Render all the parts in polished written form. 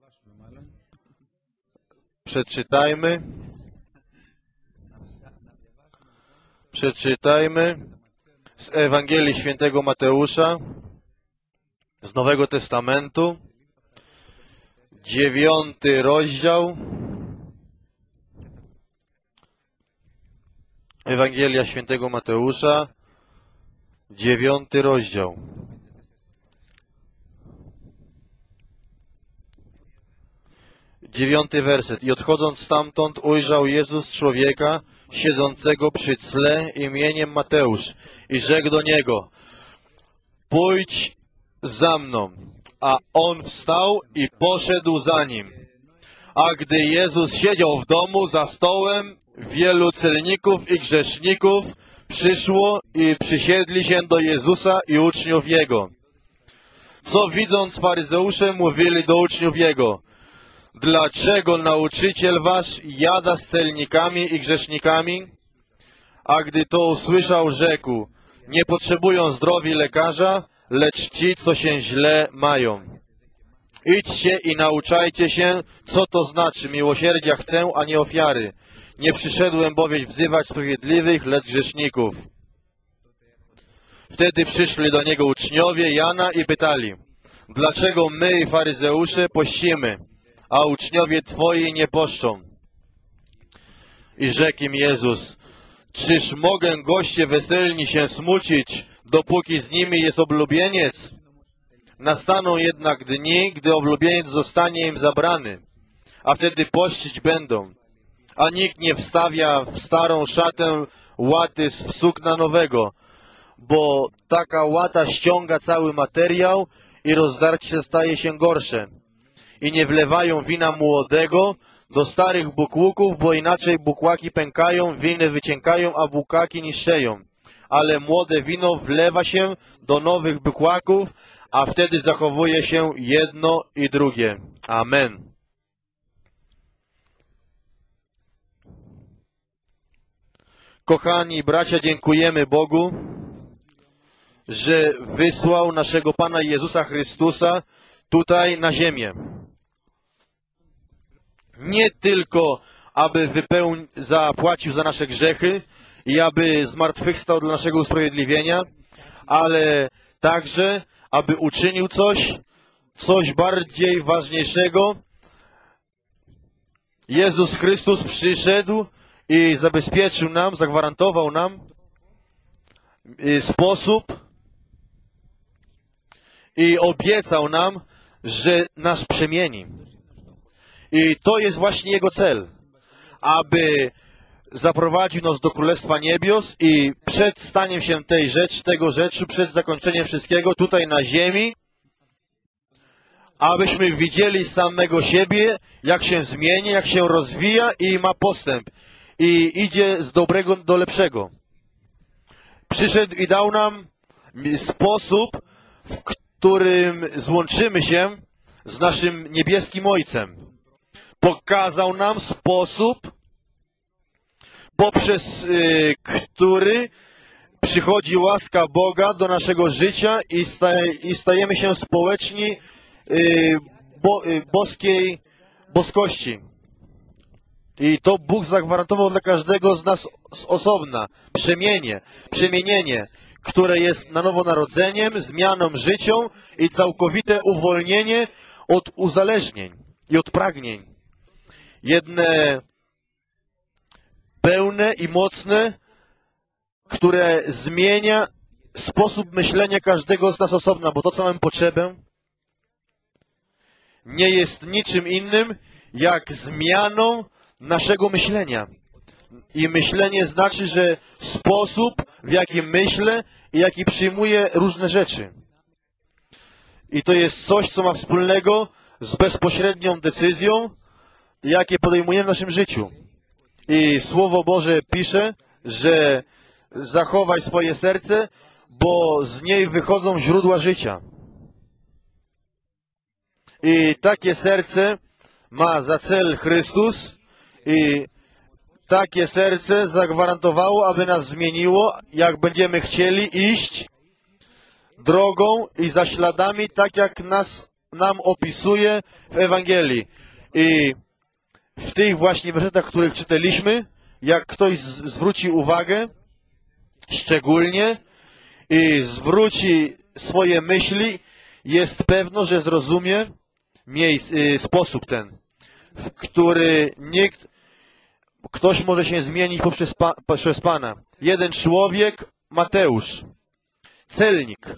Przeczytajmy z Ewangelii Świętego Mateusza, z Nowego Testamentu, 9 rozdział. Ewangelia Świętego Mateusza, 9 rozdział. Dziewiąty werset. I odchodząc stamtąd ujrzał Jezus człowieka siedzącego przy tle imieniem Mateusz i rzekł do niego: pójdź za mną. A on wstał i poszedł za nim. A gdy Jezus siedział w domu za stołem, wielu celników i grzeszników przyszło i przysiedli się do Jezusa i uczniów Jego. Co widząc faryzeusze mówili do uczniów Jego: dlaczego nauczyciel wasz jada z celnikami i grzesznikami? A gdy to usłyszał, rzekł: nie potrzebują zdrowi lekarza, lecz ci, co się źle mają. Idźcie i nauczajcie się, co to znaczy: miłosierdzia chcę, a nie ofiary. Nie przyszedłem bowiem wzywać sprawiedliwych, lecz grzeszników. Wtedy przyszli do niego uczniowie Jana i pytali: dlaczego my i faryzeusze pościmy, a uczniowie twoi nie poszczą? I rzekł im Jezus: czyż mogę goście weselni się smucić, dopóki z nimi jest oblubieniec? Nastaną jednak dni, gdy oblubieniec zostanie im zabrany, a wtedy pościć będą. A nikt nie wstawia w starą szatę łaty z sukna nowego, bo taka łata ściąga cały materiał i rozdarcie staje się gorsze. I nie wlewają wina młodego do starych bukłaków, bo inaczej bukłaki pękają, winy wyciekają, a bukłaki niszczeją. Ale młode wino wlewa się do nowych bukłaków, a wtedy zachowuje się jedno i drugie. Amen. Kochani bracia, dziękujemy Bogu, że wysłał naszego Pana Jezusa Chrystusa tutaj na ziemię. Nie tylko, aby zapłacił za nasze grzechy i aby zmartwychwstał dla naszego usprawiedliwienia, ale także, aby uczynił coś bardziej ważniejszego. Jezus Chrystus przyszedł i zabezpieczył nam, zagwarantował nam sposób i obiecał nam, że nas przemieni. I to jest właśnie Jego cel, aby zaprowadził nas do Królestwa Niebios i przed staniem się tego rzeczy, przed zakończeniem wszystkiego tutaj na ziemi, abyśmy widzieli samego siebie, jak się zmienia, jak się rozwija i ma postęp. I idzie z dobrego do lepszego. Przyszedł i dał nam sposób, w którym złączymy się z naszym niebieskim Ojcem. Pokazał nam sposób, poprzez który przychodzi łaska Boga do naszego życia i stajemy się społeczni boskości. I to Bóg zagwarantował dla każdego z nas z osobna. Przemienienie, które jest na nowo narodzeniem, zmianą życia i całkowite uwolnienie od uzależnień i od pragnień. Jedne pełne i mocne, które zmienia sposób myślenia każdego z nas osobna, bo to, co mamy potrzebę, nie jest niczym innym, jak zmianą naszego myślenia. I myślenie znaczy, że sposób, w jaki myślę i jaki przyjmuję różne rzeczy. I to jest coś, co ma wspólnego z bezpośrednią decyzją, jakie podejmujemy w naszym życiu. I Słowo Boże pisze, że zachowaj swoje serce, bo z niej wychodzą źródła życia. I takie serce ma za cel Chrystus i takie serce zagwarantowało, aby nas zmieniło, jak będziemy chcieli iść drogą i za śladami, tak jak nas nam opisuje w Ewangelii. I w tych właśnie wersetach, których czytaliśmy, jak ktoś zwróci uwagę szczególnie i zwróci swoje myśli, jest pewno, że zrozumie sposób ten, w który ktoś może się zmienić poprzez Pana. Jeden człowiek, Mateusz, celnik,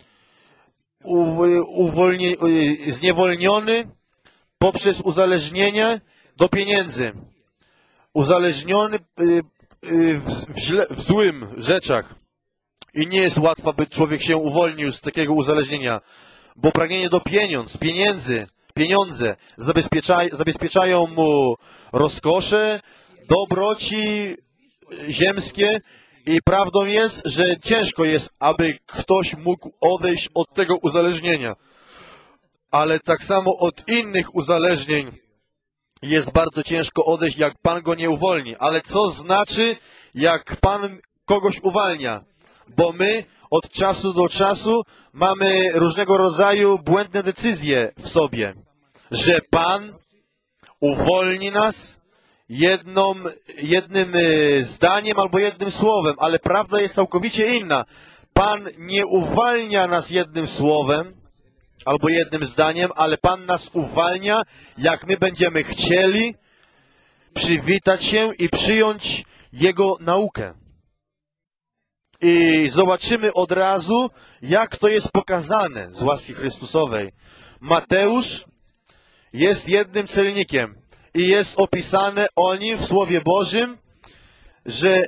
zniewolniony poprzez uzależnienie do pieniędzy, uzależniony w złym rzeczach. I nie jest łatwo, by człowiek się uwolnił z takiego uzależnienia, bo pragnienie do pieniądze zabezpieczają mu rozkosze, dobroci ziemskie i prawdą jest, że ciężko jest, aby ktoś mógł odejść od tego uzależnienia. Ale tak samo od innych uzależnień jest bardzo ciężko odejść, jak Pan go nie uwolni. Ale co znaczy, jak Pan kogoś uwalnia? Bo my od czasu do czasu mamy różnego rodzaju błędne decyzje w sobie, że Pan uwolni nas jednym zdaniem albo jednym słowem, ale prawda jest całkowicie inna. Pan nie uwalnia nas jednym słowem albo jednym zdaniem, ale Pan nas uwalnia, jak my będziemy chcieli przywitać się i przyjąć Jego naukę. I zobaczymy od razu, jak to jest pokazane z łaski Chrystusowej. Mateusz jest jednym celnikiem i jest opisane o nim w Słowie Bożym, że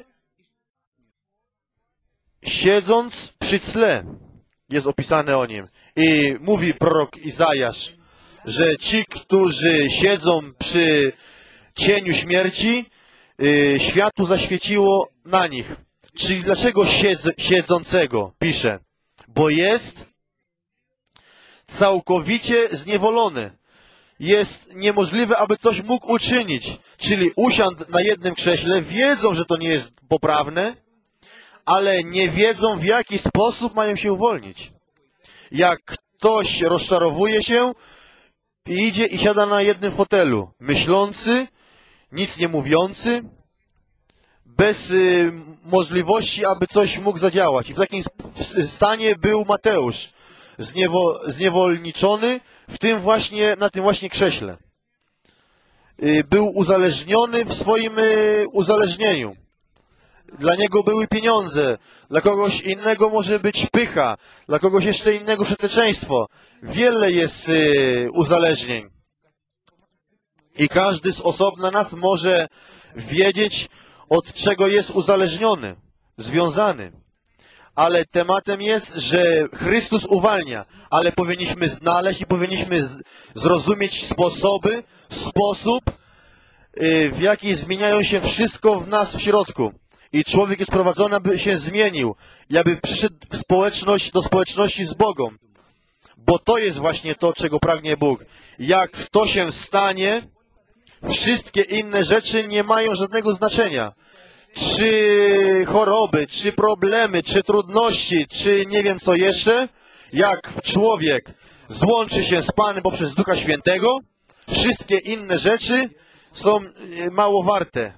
siedząc przy cle jest opisane o nim. I mówi prorok Izajasz, że ci, którzy siedzą przy cieniu śmierci, światło zaświeciło na nich. Czyli dlaczego siedzącego pisze? Bo jest całkowicie zniewolony. Jest niemożliwe, aby coś mógł uczynić. Czyli usiadł na jednym krześle, wiedzą, że to nie jest poprawne, ale nie wiedzą, w jaki sposób mają się uwolnić. Jak ktoś rozczarowuje się, idzie i siada na jednym fotelu, myślący, nic nie mówiący, bez możliwości, aby coś mógł zadziałać. I w takim stanie był Mateusz, zniewolniczony na tym właśnie krześle. Był uzależniony w swoim uzależnieniu. Dla niego były pieniądze, dla kogoś innego może być pycha, dla kogoś jeszcze innego przeteczeństwo. Wiele jest uzależnień. I każdy z osobna nas może wiedzieć, od czego jest uzależniony, związany. Ale tematem jest, że Chrystus uwalnia, ale powinniśmy znaleźć i powinniśmy zrozumieć sposób, w jaki zmieniają się wszystko w nas w środku. I człowiek jest prowadzony, aby się zmienił i aby przyszedł do społeczności z Bogiem. Bo to jest właśnie to, czego pragnie Bóg. Jak to się stanie, wszystkie inne rzeczy nie mają żadnego znaczenia. Czy choroby, czy problemy, czy trudności, czy nie wiem co jeszcze, jak człowiek złączy się z Panem poprzez Ducha Świętego, wszystkie inne rzeczy są mało warte.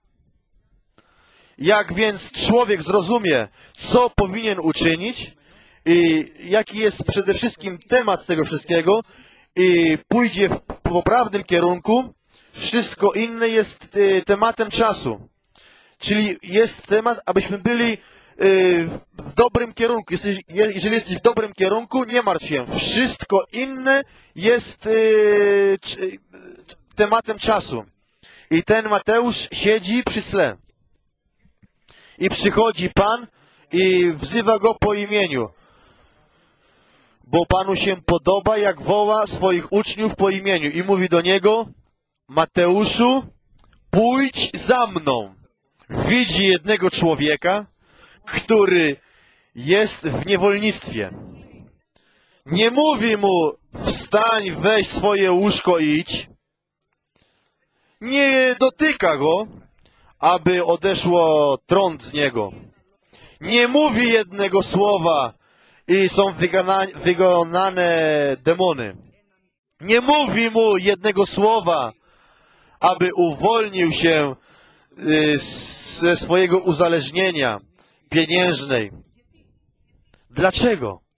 Jak więc człowiek zrozumie, co powinien uczynić i jaki jest przede wszystkim temat tego wszystkiego i pójdzie w poprawnym kierunku, wszystko inne jest tematem czasu. Czyli jest temat, abyśmy byli w dobrym kierunku. Jeżeli jesteś w dobrym kierunku, nie martw się. Wszystko inne jest tematem czasu. I ten Mateusz siedzi przy tle. I przychodzi Pan i wzywa go po imieniu. Bo Panu się podoba, jak woła swoich uczniów po imieniu. I mówi do niego: Mateuszu, pójdź za mną. Widzi jednego człowieka, który jest w niewolnictwie. Nie mówi mu: wstań, weź swoje łóżko i idź. Nie dotyka go, aby odeszło trąd z niego. Nie mówi jednego słowa i są wygonane demony. Nie mówi mu jednego słowa, aby uwolnił się ze swojego uzależnienia pieniężnej. Dlaczego?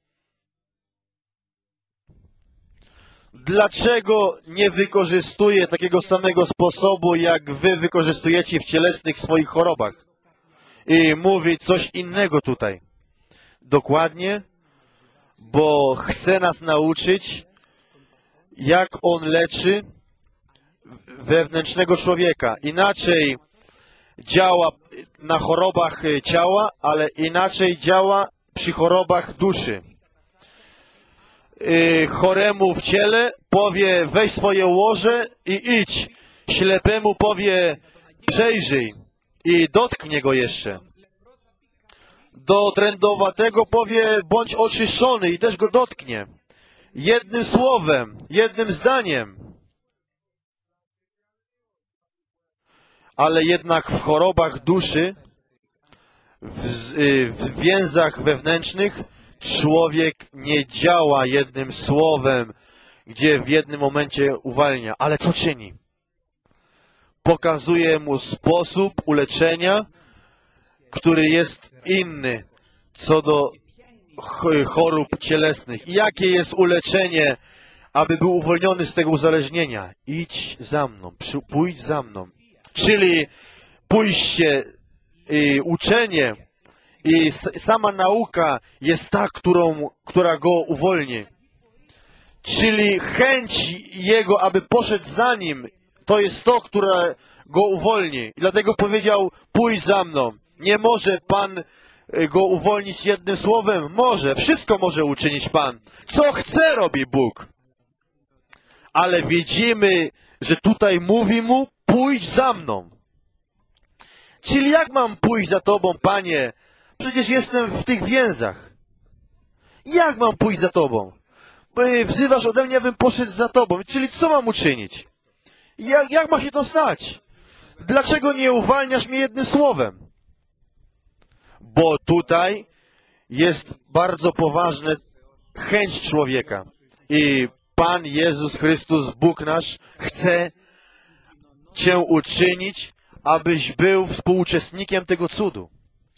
Dlaczego nie wykorzystuje takiego samego sposobu, jak wy wykorzystujecie w cielesnych swoich chorobach? I mówi coś innego tutaj. Dokładnie, bo chce nas nauczyć, jak on leczy wewnętrznego człowieka. Inaczej działa na chorobach ciała, ale inaczej działa przy chorobach duszy. Choremu w ciele powie: weź swoje łoże i idź. Ślepemu powie: przejrzyj i dotknie go jeszcze. Do trędowatego powie: bądź oczyszczony i też go dotknie. Jednym słowem, jednym zdaniem. Ale jednak w chorobach duszy, w więzach wewnętrznych, człowiek nie działa jednym słowem, gdzie w jednym momencie uwalnia. Ale co czyni? Pokazuje mu sposób uleczenia, który jest inny co do chorób cielesnych. I jakie jest uleczenie, aby był uwolniony z tego uzależnienia? Idź za mną, pójdź za mną. Czyli pójście, uczenie i sama nauka jest ta, która go uwolni. Czyli chęć jego, aby poszedł za nim, to jest to, które go uwolni. I dlatego powiedział: pójdź za mną. Nie może Pan go uwolnić jednym słowem? Może. Wszystko może uczynić Pan. Co chce, robi Bóg. Ale widzimy, że tutaj mówi mu: pójdź za mną. Czyli jak mam pójść za Tobą, Panie? Przecież jestem w tych więzach. Jak mam pójść za Tobą? Wzywasz ode mnie, abym poszedł za Tobą. Czyli co mam uczynić? Jak ma się to stać? Dlaczego nie uwalniasz mnie jednym słowem? Bo tutaj jest bardzo poważna chęć człowieka. I Pan Jezus Chrystus, Bóg nasz, chce Cię uczynić, abyś był współuczestnikiem tego cudu.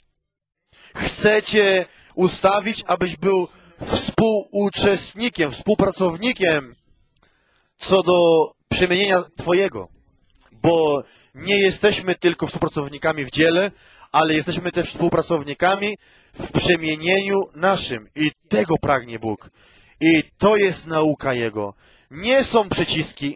Chce Cię ustawić, abyś był współuczestnikiem, współpracownikiem co do przemienienia Twojego. Bo nie jesteśmy tylko współpracownikami w dziele, ale jesteśmy też współpracownikami w przemienieniu naszym. I tego pragnie Bóg. I to jest nauka Jego. Nie są przyciski,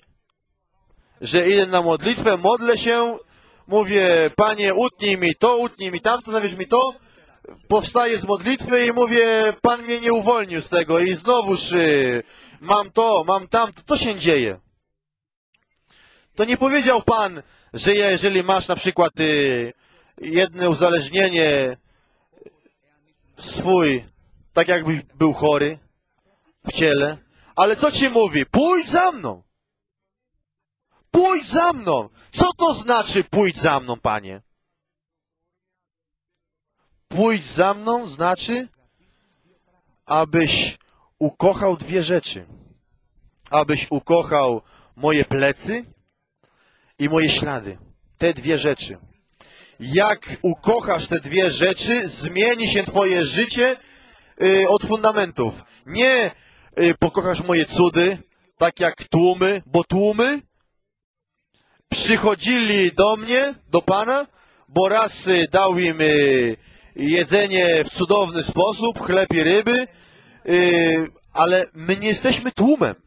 że idę na modlitwę, modlę się, mówię: Panie, utnij mi to, utnij mi tamto, zawieź mi to. Powstaję z modlitwy i mówię: Pan mnie nie uwolnił z tego i znowuż mam to, mam tamto. To się dzieje. To nie powiedział Pan, że jeżeli masz na przykład jedno uzależnienie swój, tak jakbyś był chory w ciele, ale co Ci mówi? Pójdź za mną. Pójdź za mną. Co to znaczy pójdź za mną, Panie? Pójdź za mną znaczy, abyś ukochał dwie rzeczy. Abyś ukochał moje plecy i moje ślady. Te dwie rzeczy. Jak ukochasz te dwie rzeczy, zmieni się Twoje życie od fundamentów. Nie pokochasz moje cudy, tak jak tłumy, bo tłumy przychodzili do mnie, do Pana, bo raz dał im jedzenie w cudowny sposób, chleb i ryby, ale my nie jesteśmy tłumem.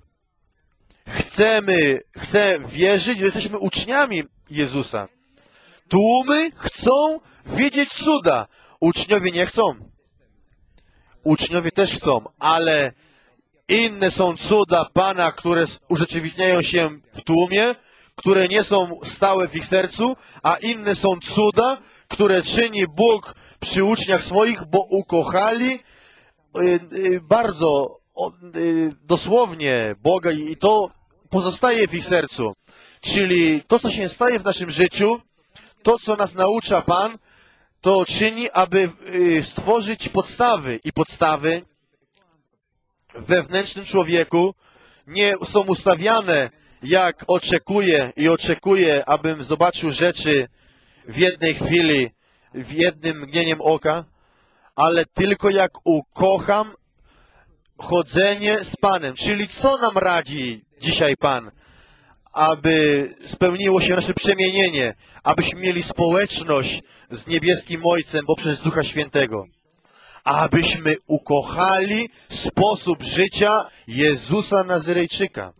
Chcę wierzyć, że jesteśmy uczniami Jezusa. Tłumy chcą widzieć cuda. Uczniowie nie chcą. Uczniowie też chcą, ale inne są cuda Pana, które urzeczywistniają się w tłumie, które nie są stałe w ich sercu, a inne są cuda, które czyni Bóg przy uczniach swoich, bo ukochali bardzo dosłownie Boga i to pozostaje w ich sercu. Czyli to, co się staje w naszym życiu, to, co nas naucza Pan, to czyni, aby stworzyć podstawy. I podstawy w wewnętrznym człowieku nie są ustawiane, jak oczekuję, abym zobaczył rzeczy w jednej chwili, w jednym mgnieniem oka, ale tylko jak ukocham chodzenie z Panem. Czyli co nam radzi dzisiaj Pan? Aby spełniło się nasze przemienienie, abyśmy mieli społeczność z niebieskim Ojcem poprzez Ducha Świętego. Abyśmy ukochali sposób życia Jezusa Nazarejczyka.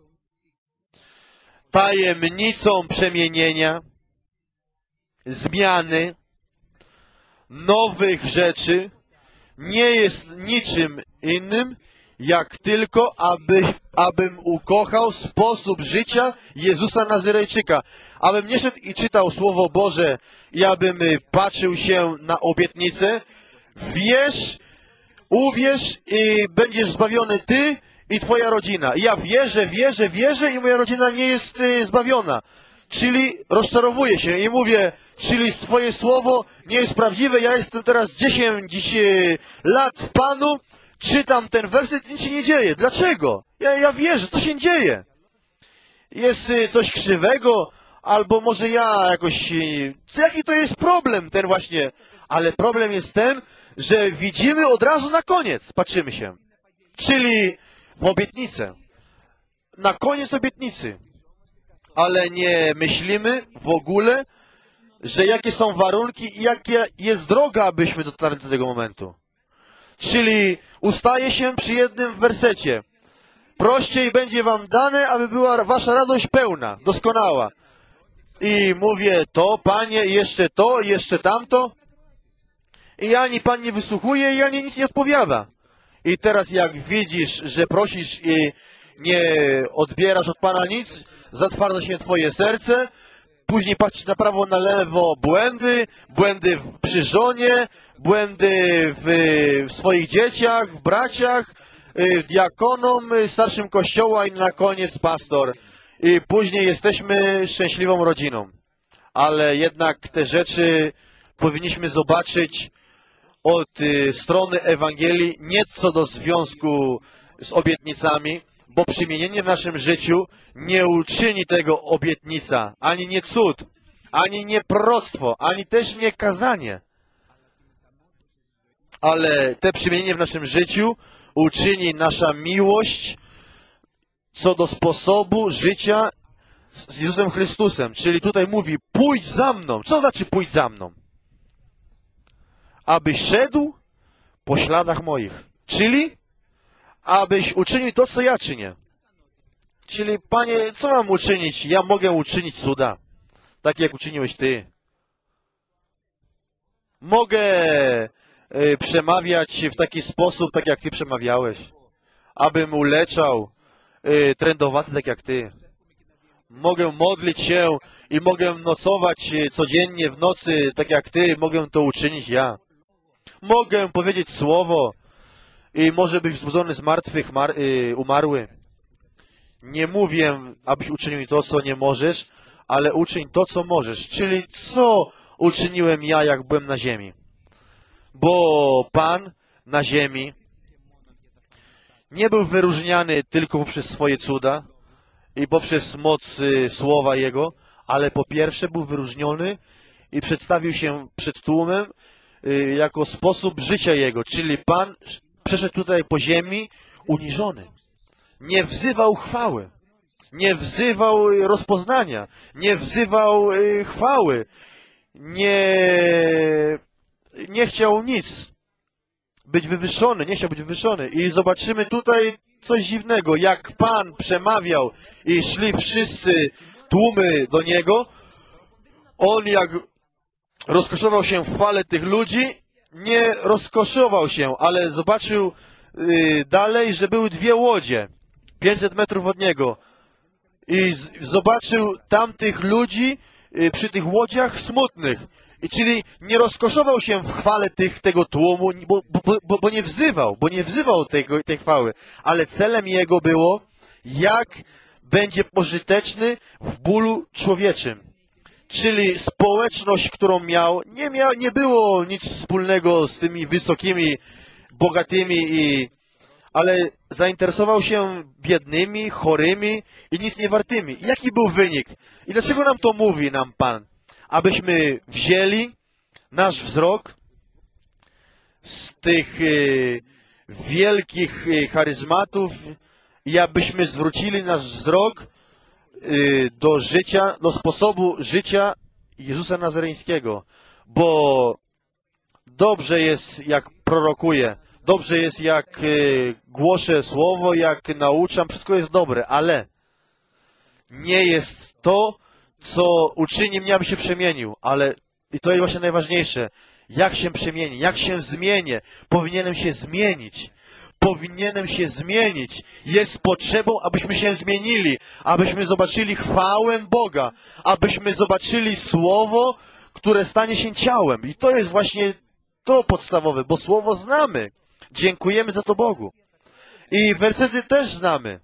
Tajemnicą przemienienia, zmiany, nowych rzeczy nie jest niczym innym, jak tylko, abym ukochał sposób życia Jezusa Nazarejczyka. Abym nie szedł i czytał Słowo Boże i abym patrzył się na obietnicę. Uwierz i będziesz zbawiony ty i twoja rodzina. I ja wierzę i moja rodzina nie jest zbawiona. Czyli rozczarowuję się i mówię, czyli twoje słowo nie jest prawdziwe. Ja jestem teraz 10 lat w Panu, czytam ten werset i nic się nie dzieje. Dlaczego? Ja wierzę, co się dzieje? Jest coś krzywego, albo może ja jakoś... Jaki to jest problem ten właśnie? Ale problem jest ten, że widzimy od razu na koniec, patrzymy się. Czyli w obietnicę. Na koniec obietnicy. Ale nie myślimy w ogóle, że jakie są warunki i jaka jest droga, abyśmy dotarli do tego momentu. Czyli ustaje się przy jednym wersecie. Prościej będzie wam dane, aby była wasza radość pełna, doskonała. I mówię to, Panie, jeszcze tamto. I ani Pan nie wysłuchuje, i ani nic nie odpowiada. I teraz jak widzisz, że prosisz i nie odbierasz od Pana nic, zatwarza się twoje serce, później patrzysz na prawo, na lewo, błędy przy żonie, błędy w swoich dzieciach, w braciach, diakonom, starszym kościoła i na koniec pastor. I później jesteśmy szczęśliwą rodziną. Ale jednak te rzeczy powinniśmy zobaczyć od strony Ewangelii, nie co do związku z obietnicami, bo przemienienie w naszym życiu nie uczyni tego obietnica, ani nie cud, ani nie proroctwo, ani też nie kazanie. Ale te przemienienie w naszym życiu uczyni nasza miłość co do sposobu życia z Jezusem Chrystusem. Czyli tutaj mówi, pójdź za mną. Co znaczy pójdź za mną? Abyś szedł po śladach moich. Czyli abyś uczynił to, co ja czynię. Czyli, Panie, co mam uczynić? Ja mogę uczynić cuda, tak jak uczyniłeś Ty. Mogę przemawiać w taki sposób, tak jak Ty przemawiałeś. Abym uleczał trędowaty, tak jak Ty. Mogę modlić się i mogę nocować codziennie w nocy, tak jak Ty. Mogę to uczynić ja. Mogę powiedzieć słowo i może być wzbudzony z martwych, umarły. Nie mówię, abyś uczynił to, co nie możesz, ale uczyń to, co możesz. Czyli co uczyniłem ja, jak byłem na ziemi. Bo Pan na ziemi nie był wyróżniany tylko poprzez swoje cuda i poprzez moc słowa Jego, ale po pierwsze był wyróżniony i przedstawił się przed tłumem jako sposób życia Jego. Czyli Pan przeszedł tutaj po ziemi uniżony. Nie wzywał chwały, nie wzywał rozpoznania, nie wzywał chwały, nie chciał nic być wywyższony, nie chciał być wywyższony. I zobaczymy tutaj coś dziwnego, jak Pan przemawiał i szli wszyscy tłumy do Niego, On jak rozkoszował się w chwale tych ludzi, nie rozkoszował się, ale zobaczył dalej, że były dwie łodzie, 500 metrów od Niego. I zobaczył tamtych ludzi przy tych łodziach smutnych. I czyli nie rozkoszował się w chwale tego tłumu, bo nie wzywał tej chwały. Ale celem Jego było, jak będzie pożyteczny w bólu człowieczym. Czyli społeczność, którą miał, nie było nic wspólnego z tymi wysokimi, bogatymi, ale zainteresował się biednymi, chorymi i nic niewartymi. Jaki był wynik? I dlaczego nam to mówi nam Pan? Abyśmy wzięli nasz wzrok z tych wielkich charyzmatów i abyśmy zwrócili nasz wzrok do życia, do sposobu życia Jezusa Nazareńskiego. Bo dobrze jest, jak prorokuję, dobrze jest, jak głoszę słowo, jak nauczam, wszystko jest dobre, ale nie jest to, co uczyni mnie, aby się przemienił. Ale i to jest właśnie najważniejsze. Jak się przemieni, jak się zmienię. Powinienem się zmienić. Powinienem się zmienić. Jest potrzebą, abyśmy się zmienili, abyśmy zobaczyli chwałę Boga, abyśmy zobaczyli Słowo, które stanie się ciałem. I to jest właśnie to podstawowe, bo Słowo znamy. Dziękujemy za to Bogu. I wersety też znamy.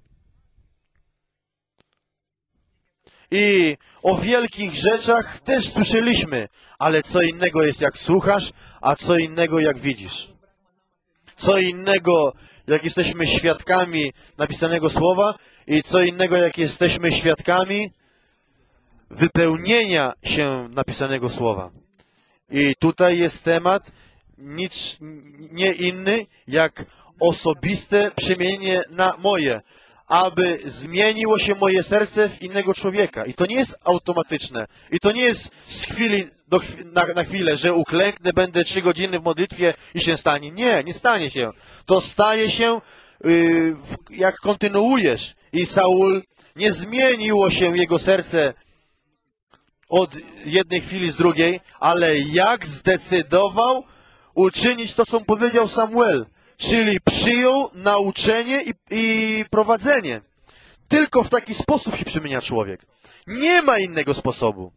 I o wielkich rzeczach też słyszeliśmy, ale co innego jest jak słuchasz, a co innego jak widzisz. Co innego jak jesteśmy świadkami napisanego słowa i co innego jak jesteśmy świadkami wypełnienia się napisanego słowa. I tutaj jest temat nic nie inny jak osobiste przemienienie na moje, aby zmieniło się moje serce w innego człowieka. I to nie jest automatyczne. I to nie jest z chwili na chwilę, że uklęknę, będę 3 godziny w modlitwie i się stanie. Nie, nie stanie się. To staje się, jak kontynuujesz. I Saul, nie zmieniło się jego serce od jednej chwili z drugiej, ale jak zdecydował uczynić to, co mu powiedział Samuel. Czyli przyjął nauczenie i prowadzenie. Tylko w taki sposób się przemienia człowiek. Nie ma innego sposobu.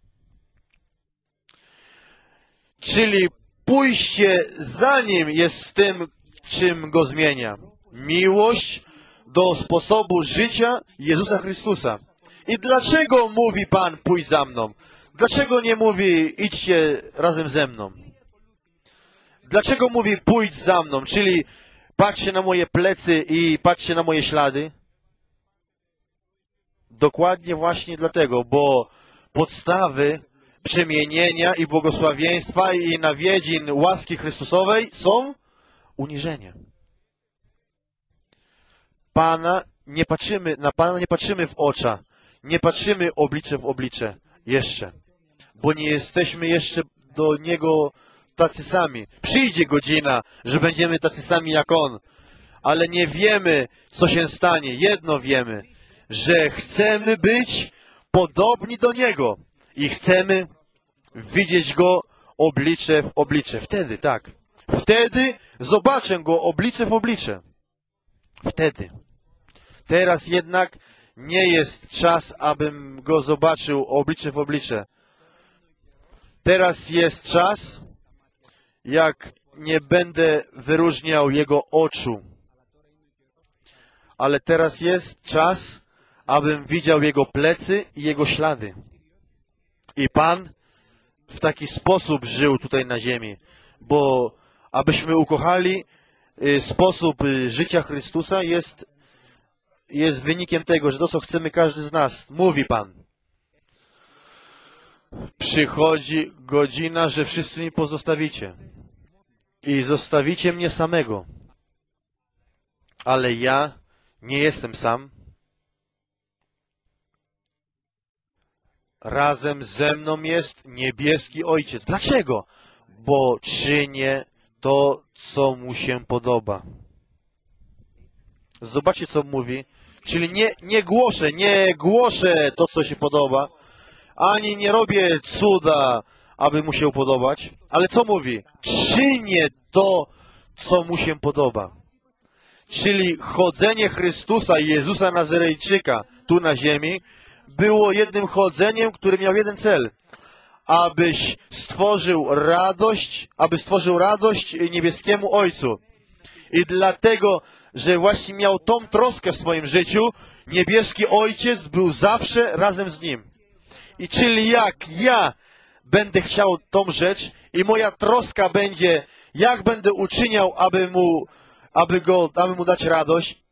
Czyli pójście za nim jest tym, czym go zmienia. Miłość do sposobu życia Jezusa Chrystusa. I dlaczego mówi Pan, pójdź za mną? Dlaczego nie mówi, idźcie razem ze mną? Dlaczego mówi, pójdź za mną? Czyli patrzcie na moje plecy i patrzcie na moje ślady? Dokładnie właśnie dlatego, bo podstawy przemienienia i błogosławieństwa i nawiedzin łaski Chrystusowej są uniżenie. Na Pana nie patrzymy w oczy, nie patrzymy oblicze w oblicze jeszcze, bo nie jesteśmy jeszcze do Niego tacy sami. Przyjdzie godzina, że będziemy tacy sami jak On, ale nie wiemy, co się stanie. Jedno wiemy, że chcemy być podobni do Niego i chcemy widzieć Go oblicze w oblicze. Wtedy, tak. Wtedy zobaczę Go oblicze w oblicze. Wtedy. Teraz jednak nie jest czas, abym Go zobaczył oblicze w oblicze. Teraz jest czas, jak nie będę wyróżniał Jego oczu. Ale teraz jest czas, abym widział Jego plecy i Jego ślady. I Pan w taki sposób żył tutaj na ziemi, bo abyśmy ukochali sposób życia Chrystusa jest wynikiem tego, że to, co chcemy każdy z nas, mówi Pan. Przychodzi godzina, że wszyscy mi pozostawicie. I zostawicie mnie samego. Ale ja nie jestem sam. Razem ze mną jest niebieski Ojciec. Dlaczego? Bo czynię to, co mu się podoba. Zobaczcie, co mówi. Czyli nie głoszę to, co się podoba, ani nie robię cuda, aby mu się podobać. Ale co mówi? Czynię to, co mu się podoba. Czyli chodzenie Chrystusa i Jezusa Nazarejczyka tu na ziemi było jednym chodzeniem, który miał jeden cel. Aby stworzył radość niebieskiemu Ojcu. I dlatego, że właśnie miał tą troskę w swoim życiu, niebieski Ojciec był zawsze razem z nim. I czyli jak ja będę chciał tą rzecz i moja troska będzie, jak będę uczyniał, aby mu dać radość,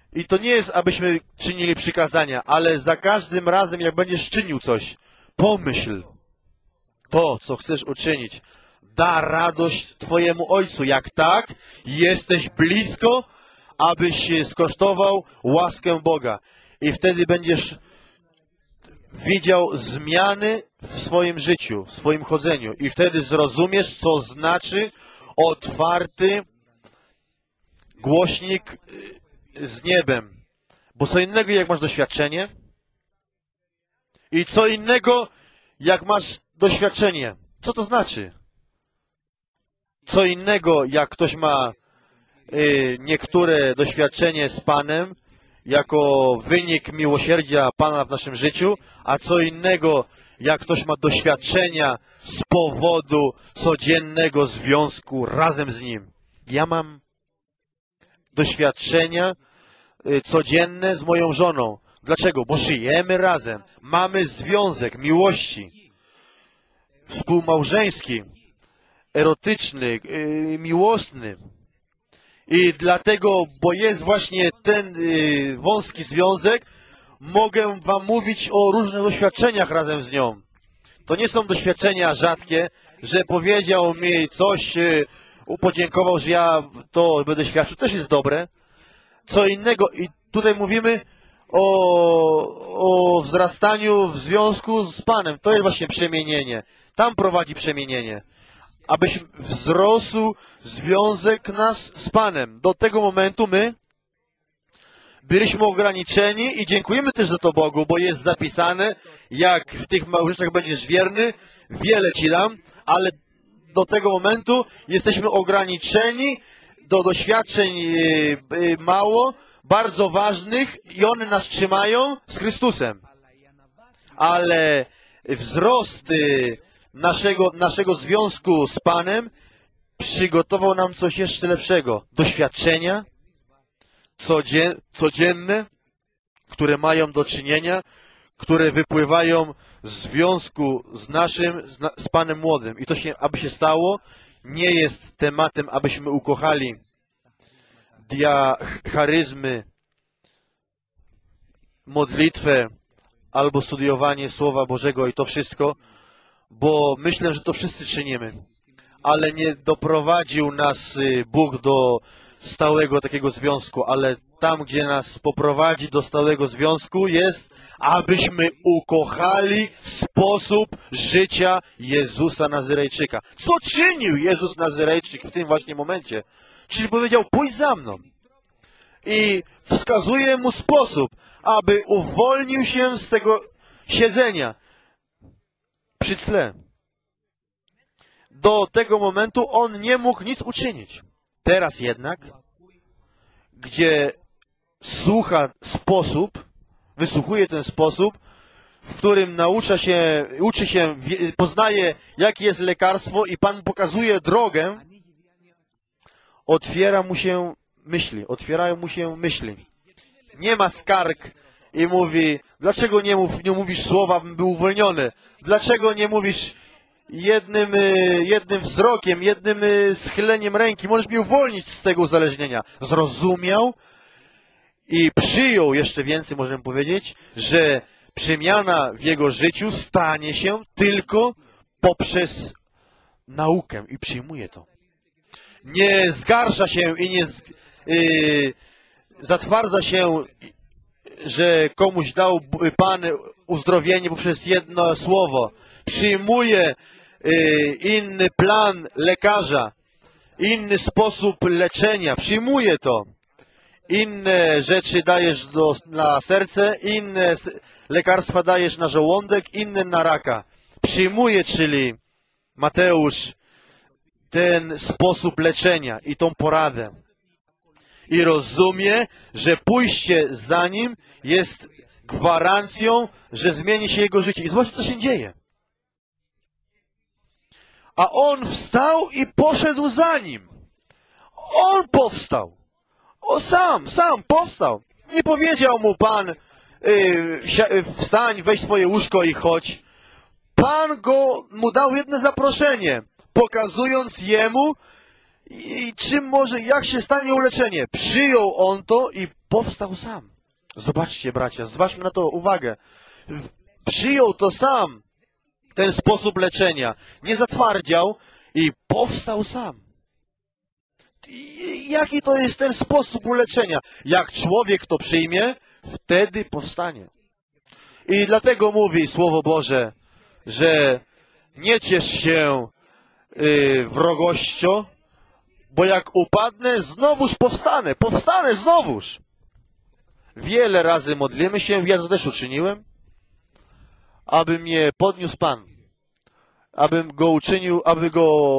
I to nie jest, abyśmy czynili przykazania, ale za każdym razem, jak będziesz czynił coś, pomyśl to, co chcesz uczynić. Da radość Twojemu Ojcu. Jak tak, jesteś blisko, abyś skosztował łaskę Boga. I wtedy będziesz widział zmiany w swoim życiu, w swoim chodzeniu. I wtedy zrozumiesz, co znaczy otwarty głośnik z niebem. Bo co innego, jak masz doświadczenie, i co innego, jak masz doświadczenie. Co to znaczy? Co innego, jak ktoś ma niektóre doświadczenie z Panem, jako wynik miłosierdzia Pana w naszym życiu, a co innego, jak ktoś ma doświadczenia z powodu codziennego związku razem z Nim. Ja mam doświadczenia codzienne z moją żoną. Dlaczego? Bo żyjemy razem. Mamy związek miłości, współmałżeński, erotyczny, miłosny. I dlatego, bo jest właśnie ten wąski związek, mogę wam mówić o różnych doświadczeniach razem z nią. To nie są doświadczenia rzadkie, że powiedział mi coś, podziękował, że ja to będę świadczył. Też jest dobre. Co innego, i tutaj mówimy o wzrastaniu w związku z Panem. To jest właśnie przemienienie. Tam prowadzi przemienienie. Abyś wzrósł związek nas z Panem. Do tego momentu my byliśmy ograniczeni i dziękujemy też za to Bogu, bo jest zapisane, jak w tych małżeństwach będziesz wierny, wiele Ci dam, ale do tego momentu jesteśmy ograniczeni do doświadczeń mało, bardzo ważnych i one nas trzymają z Chrystusem. Ale wzrost naszego związku z Panem przygotował nam coś jeszcze lepszego. Doświadczenia codzienne, które mają do czynienia, które wypływają z związku z Panem młodym. I to się, aby się stało, nie jest tematem, abyśmy ukochali charyzmy, modlitwę albo studiowanie Słowa Bożego i to wszystko, bo myślę, że to wszyscy czynimy. Ale nie doprowadził nas Bóg do stałego takiego związku, ale tam, gdzie nas poprowadzi do stałego związku, jest, abyśmy ukochali sposób życia Jezusa Nazyrejczyka. Co czynił Jezus Nazyrejczyk w tym właśnie momencie? Czyli powiedział, pójdź za mną. I wskazuje mu sposób, aby uwolnił się z tego siedzenia przy tle. Do tego momentu on nie mógł nic uczynić. Teraz jednak, gdzie wysłuchuje ten sposób, w którym uczy się, poznaje, jakie jest lekarstwo i Pan pokazuje drogę, otwierają mu się myśli. Nie ma skarg i mówi, dlaczego nie mówisz słowa, abym był uwolniony? Dlaczego nie mówisz jednym wzrokiem, jednym schyleniem ręki? Możesz mnie uwolnić z tego uzależnienia. Zrozumiał i przyjął, jeszcze więcej możemy powiedzieć, że przemiana w jego życiu stanie się tylko poprzez naukę i przyjmuje to. Nie zgarsza się i nie zatwardza się, że komuś dał Pan uzdrowienie poprzez jedno słowo. Przyjmuje inny plan lekarza, inny sposób leczenia. Przyjmuje to. Inne rzeczy dajesz na serce, inne lekarstwa dajesz na żołądek, inne na raka. Przyjmuje, czyli Mateusz, ten sposób leczenia i tą poradę. I rozumie, że pójście za nim jest gwarancją, że zmieni się jego życie. I zobaczcie, co się dzieje. A on wstał i poszedł za nim. On powstał. Sam powstał. Nie powiedział mu Pan, wstań, weź swoje łóżko i chodź. Pan mu dał jedno zaproszenie, pokazując jemu, I czym może, jak się stanie uleczenie? Przyjął on to i powstał sam. Zobaczcie, bracia, zwróćmy na to uwagę. Przyjął to sam, ten sposób leczenia. Nie zatwardział i powstał sam. Jaki to jest ten sposób uleczenia? Jak człowiek to przyjmie, wtedy powstanie. I dlatego mówi Słowo Boże, że nie ciesz się wrogością, bo jak upadnę, znowuż powstanę. Powstanę znowuż. Wiele razy modlimy się, ja to też uczyniłem, aby mnie podniósł Pan. Abym go uczynił, aby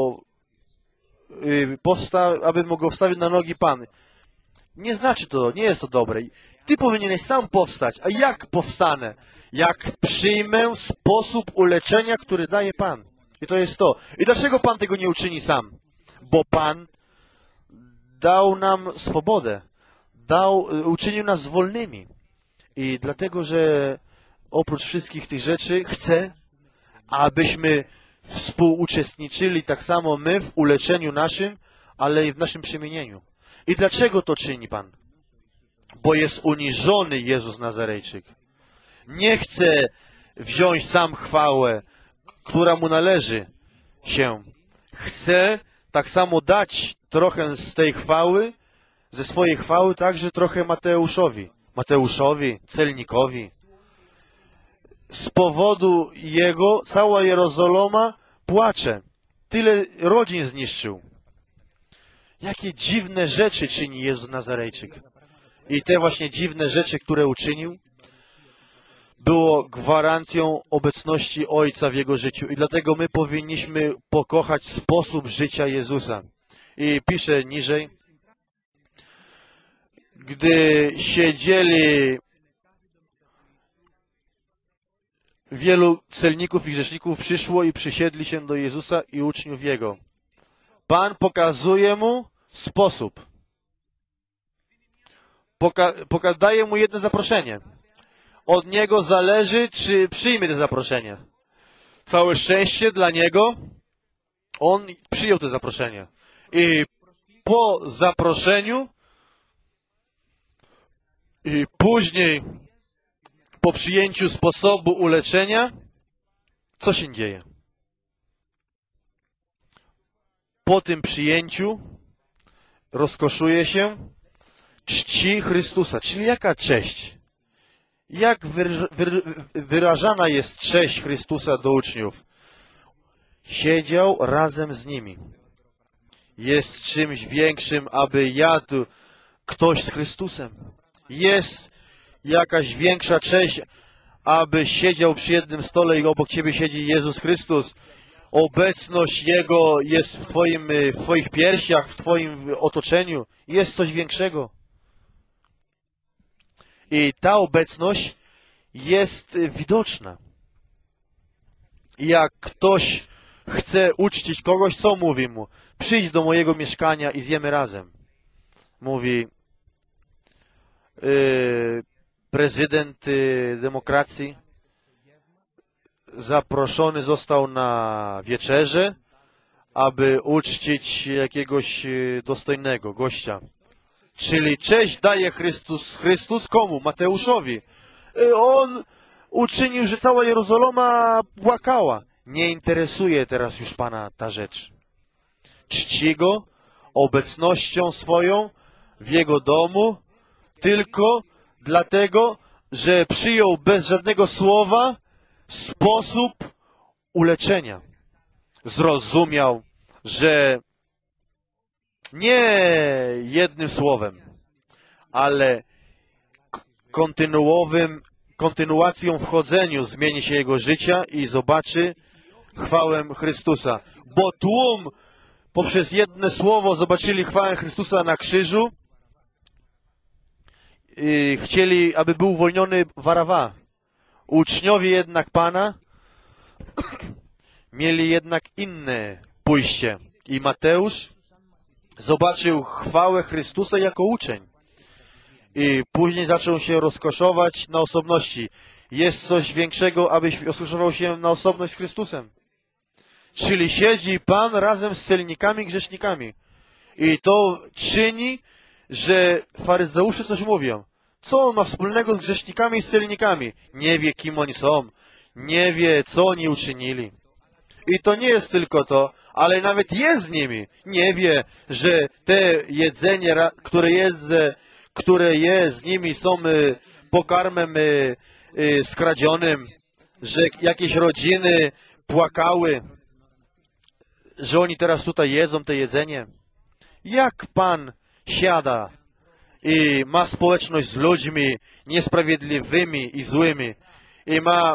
mu go wstawił na nogi Pan. Nie znaczy to, nie jest to dobre. Ty powinieneś sam powstać. A jak powstanę? Jak przyjmę sposób uleczenia, który daje Pan. I to jest to. I dlaczego Pan tego nie uczyni sam? Bo Pan dał nam swobodę. Uczynił nas wolnymi. I dlatego, że oprócz wszystkich tych rzeczy chce, abyśmy współuczestniczyli tak samo my w uleczeniu naszym, ale i w naszym przemienieniu. I dlaczego to czyni Pan? Bo jest uniżony Jezus Nazarejczyk. Nie chce wziąć sam chwałę, która mu należy się. Chce tak samo dać trochę z tej chwały, ze swojej chwały także trochę Mateuszowi, celnikowi. Z powodu jego cała Jerozolima płacze. Tyle rodzin zniszczył. Jakie dziwne rzeczy czyni Jezus Nazarejczyk. I te właśnie dziwne rzeczy, które uczynił, było gwarancją obecności Ojca w jego życiu. I dlatego my powinniśmy pokochać sposób życia Jezusa. I pisze niżej, gdy siedzieli wielu celników i grzeszników, przyszło i przysiedli się do Jezusa i uczniów Jego. Pan pokazuje mu sposób. Daje mu jedno zaproszenie. Od niego zależy, czy przyjmie to zaproszenie. Całe szczęście dla niego, on przyjął to zaproszenie. I po zaproszeniu i później po przyjęciu sposobu uleczenia, co się dzieje? Po tym przyjęciu rozkoszuje się, czci Chrystusa. Czyli jaka cześć? Jak wyrażana jest cześć Chrystusa do uczniów? Siedział razem z nimi. Jest czymś większym, aby jadł ktoś z Chrystusem. Jest jakaś większa cześć, aby siedział przy jednym stole i obok ciebie siedzi Jezus Chrystus. Obecność Jego jest w Twoich piersiach, w Twoim otoczeniu. Jest coś większego. I ta obecność jest widoczna. I jak ktoś chce uczcić kogoś, co mówi mu? Przyjdź do mojego mieszkania i zjemy razem. Mówi prezydent demokracji. Zaproszony został na wieczerzę, aby uczcić jakiegoś dostojnego gościa. Czyli cześć daje Chrystus komu? Mateuszowi. On uczynił, że cała Jerozolima płakała. Nie interesuje teraz już Pana ta rzecz. Czci Go obecnością swoją w Jego domu tylko dlatego, że przyjął bez żadnego słowa sposób uleczenia. Zrozumiał, że nie jednym słowem, ale kontynuacją w chodzeniu zmieni się jego życia i zobaczy chwałę Chrystusa. Bo tłum poprzez jedno słowo zobaczyli chwałę Chrystusa na krzyżu i chcieli, aby był uwolniony Warawa. Uczniowie jednak Pana mieli jednak inne pójście. I Mateusz zobaczył chwałę Chrystusa jako uczeń. I później zaczął się rozkoszować na osobności. Jest coś większego, abyś rozkoszował się na osobność z Chrystusem. Czyli siedzi Pan razem z celnikami i grzesznikami. I to czyni, że faryzeusze coś mówią. Co on ma wspólnego z grzesznikami i z celnikami? Nie wie, kim oni są. Nie wie, co oni uczynili. I to nie jest tylko to, ale nawet jest z nimi. Nie wie, że te jedzenie, które jest z nimi, są pokarmem skradzionym, że jakieś rodziny płakały, że oni teraz tutaj jedzą te jedzenie. Jak Pan siada i ma społeczność z ludźmi niesprawiedliwymi i złymi i ma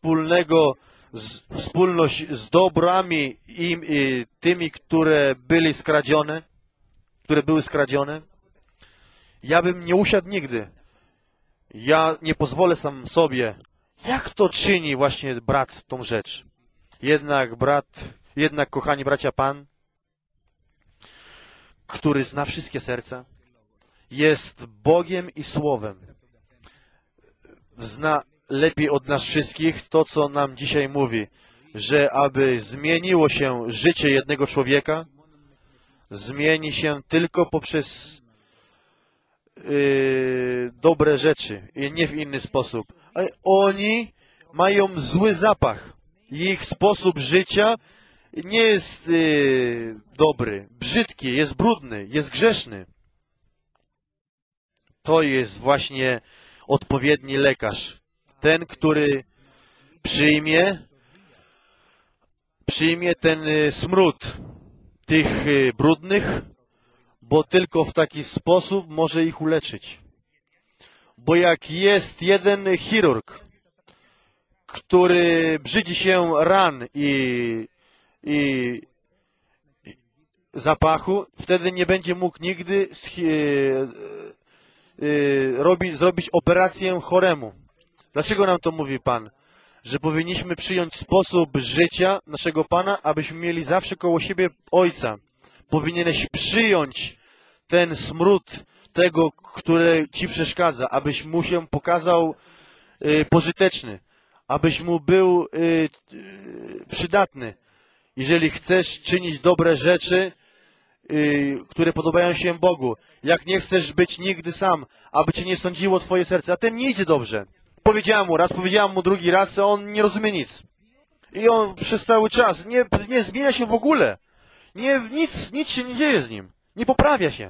wspólność z dobrami i tymi, które były skradzione? Ja bym nie usiadł nigdy. Ja nie pozwolę sam sobie. Jak to czyni właśnie brat tą rzecz? Jednak, kochani bracia, Pan, który zna wszystkie serca, jest Bogiem i Słowem. Zna lepiej od nas wszystkich to, co nam dzisiaj mówi, że aby zmieniło się życie jednego człowieka, zmieni się tylko poprzez dobre rzeczy i nie w inny sposób. Oni mają zły zapach. Ich sposób życia nie jest dobry, brzydki, jest brudny, jest grzeszny. To jest właśnie odpowiedni lekarz. Ten, który przyjmie ten smród tych brudnych, bo tylko w taki sposób może ich uleczyć. Bo jak jest jeden chirurg, który brzydzi się ran i zapachu, wtedy nie będzie mógł nigdy zrobić operację choremu. Dlaczego nam to mówi Pan? Że powinniśmy przyjąć sposób życia naszego Pana, abyśmy mieli zawsze koło siebie Ojca. Powinieneś przyjąć ten smród tego, który Ci przeszkadza, abyś mu się pokazał pożyteczny, abyś mu był przydatny. Jeżeli chcesz czynić dobre rzeczy, które podobają się Bogu, jak nie chcesz być nigdy sam, aby Cię nie sądziło Twoje serce, a ten nie idzie dobrze. Powiedziałem mu drugi raz, a on nie rozumie nic. I on przez cały czas nie zmienia się w ogóle. Nic się nie dzieje z nim. Nie poprawia się.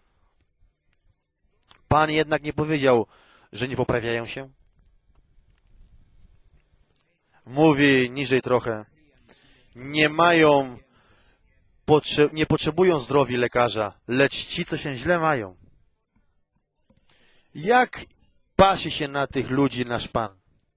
Pan jednak nie powiedział, że nie poprawiają się. Mówi niżej trochę. Nie potrzebują zdrowi lekarza, lecz ci, co się źle mają. Jak patrzy się na tych ludzi nasz Pan?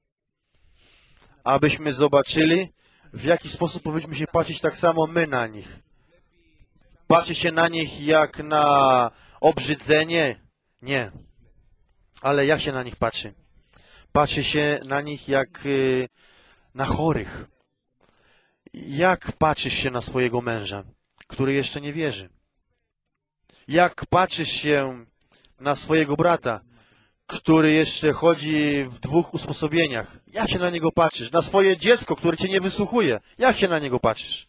Abyśmy zobaczyli, w jaki sposób powinniśmy się patrzeć tak samo my na nich. Patrzy się na nich jak na obrzydzenie? Nie. Ale jak się na nich patrzy? Patrzy się na nich jak na chorych. Jak patrzysz się na swojego męża, który jeszcze nie wierzy? Jak patrzysz się na swojego brata, który jeszcze chodzi w dwóch usposobieniach? Jak się na niego patrzysz? Na swoje dziecko, które Cię nie wysłuchuje. Jak się na niego patrzysz?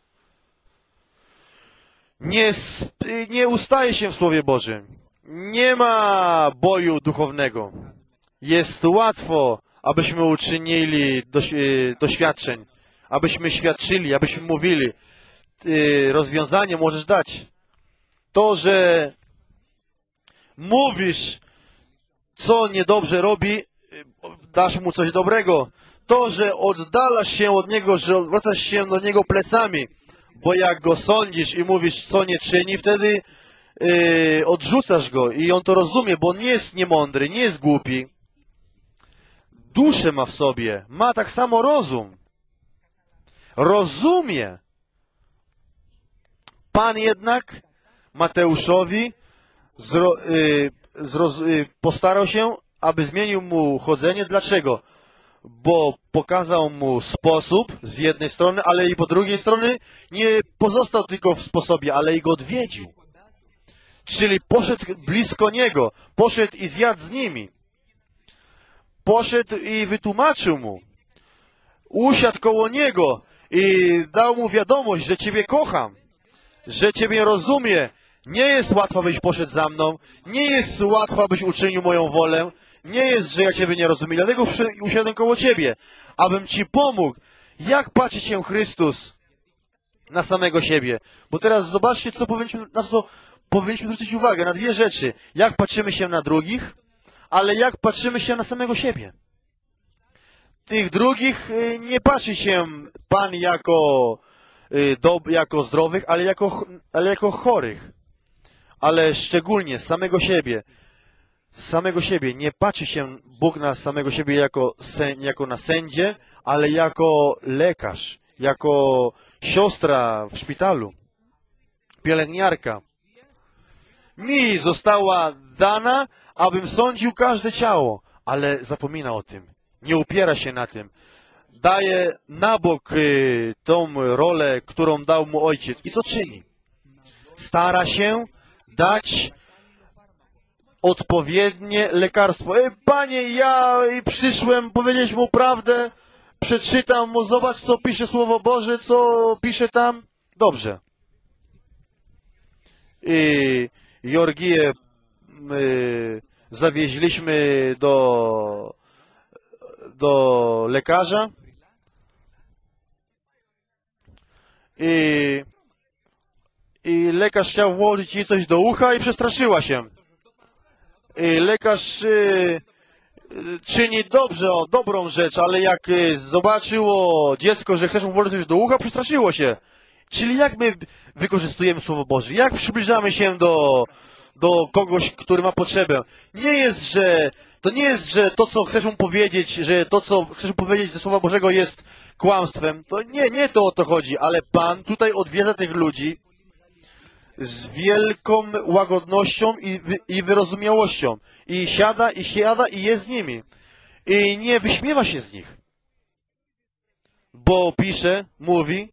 Nie ustaje się w Słowie Bożym. Nie ma boju duchownego. Jest łatwo, abyśmy uczynili doświadczeń, abyśmy świadczyli, abyśmy mówili. Rozwiązanie możesz dać. To, że mówisz, co niedobrze robi, dasz mu coś dobrego. To, że oddalasz się od niego, że odwracasz się do niego plecami, bo jak go sądzisz i mówisz, co nie czyni, wtedy odrzucasz go i on to rozumie, bo on nie jest niemądry, nie jest głupi. Duszę ma w sobie, ma tak samo rozum. Rozumie. Pan jednak Mateuszowi postarał się, aby zmienił mu chodzenie. Dlaczego? Bo pokazał mu sposób z jednej strony, ale i po drugiej strony nie pozostał tylko w sposobie, ale i go odwiedził. Czyli poszedł blisko niego, poszedł i zjadł z nimi. Poszedł i wytłumaczył mu. Usiadł koło niego i dał mu wiadomość, że Ciebie kocham, że Ciebie rozumie, Nie jest łatwo, abyś poszedł za mną. Nie jest łatwo, abyś uczynił moją wolę. Nie jest, że ja Ciebie nie rozumiem. Dlatego usiadłem koło Ciebie, abym Ci pomógł. Jak patrzy się Chrystus na samego siebie? Bo teraz zobaczcie, na co powinniśmy zwrócić uwagę. Na dwie rzeczy. Jak patrzymy się na drugich, ale jak patrzymy się na samego siebie. Tych drugich nie patrzy się Pan jako zdrowych, ale jako chorych. Ale szczególnie z samego siebie. Nie patrzy się Bóg na samego siebie jako na sędzię, ale jako lekarz, jako siostra w szpitalu, pielęgniarka. Mi została dana, abym sądził każde ciało, ale zapomina o tym. Nie upiera się na tym. Daje na bok tą rolę, którą dał mu ojciec. I to czyni. Stara się dać odpowiednie lekarstwo. Panie, ja przyszłem powiedzieć mu prawdę, przeczytam mu, zobacz, co pisze Słowo Boże, co pisze tam. Dobrze. I Georgię zawieźliśmy do lekarza i lekarz chciał włożyć jej coś do ucha i przestraszyła się. I lekarz czyni dobrą rzecz, ale jak zobaczyło dziecko, że chcesz mu włożyć coś do ucha, przestraszyło się. Czyli jak my wykorzystujemy Słowo Boże? Jak przybliżamy się do kogoś, który ma potrzebę? To nie jest, że to, co chcesz mu powiedzieć, że to, co chcesz mu powiedzieć ze Słowa Bożego jest kłamstwem. To nie to o to chodzi, ale Pan tutaj odwiedza tych ludzi z wielką łagodnością i wyrozumiałością. I siada i jest z nimi. I nie wyśmiewa się z nich. Bo mówi,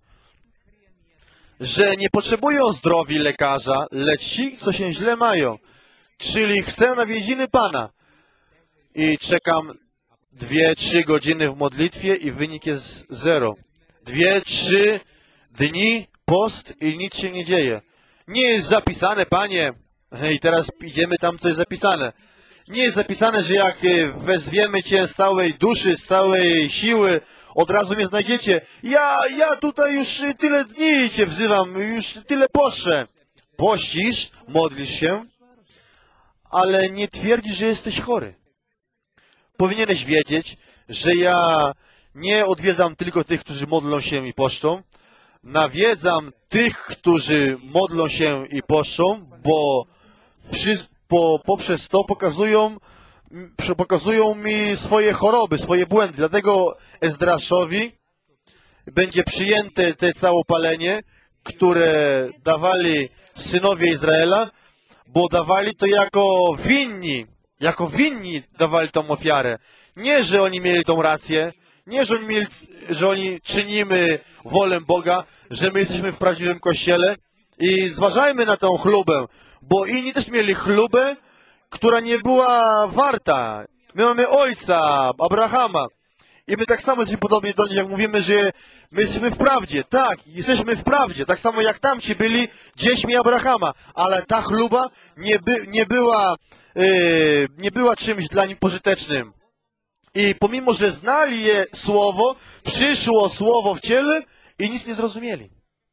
że nie potrzebują zdrowi lekarza, lecz ci, co się źle mają. Czyli chcę nawiedziny Pana. I czekam 2-3 godziny w modlitwie i wynik jest 0. 2-3 dni post i nic się nie dzieje. Nie jest zapisane, Panie, i teraz idziemy tam, co jest zapisane. Nie jest zapisane, że jak wezwiemy Cię z całej duszy, z całej siły, od razu mnie znajdziecie. Ja tutaj już tyle dni Cię wzywam, już tyle poszczę. Pościsz, modlisz się, ale nie twierdzisz, że jesteś chory. Powinieneś wiedzieć, że ja nie odwiedzam tylko tych, którzy modlą się i poszczą. Nawiedzam tych, którzy modlą się i poszczą, bo poprzez to pokazują mi swoje choroby, swoje błędy. Dlatego Ezdraszowi będzie przyjęte te całopalenie, które dawali synowie Izraela, bo dawali to jako winni dawali tą ofiarę. Nie, że oni mieli tą rację, nie, że oni czynimy wolę Boga, że my jesteśmy w prawdziwym Kościele i zważajmy na tą chlubę, bo inni też mieli chlubę, która nie była warta. My mamy ojca, Abrahama i my tak samo jesteśmy podobni do nich, jak mówimy, że my jesteśmy w prawdzie. Tak, jesteśmy w prawdzie, tak samo jak tamci byli dziećmi Abrahama, ale ta chluba nie była czymś dla nich pożytecznym. I pomimo, że znali je słowo, przyszło słowo w ciele i nic nie zrozumieli.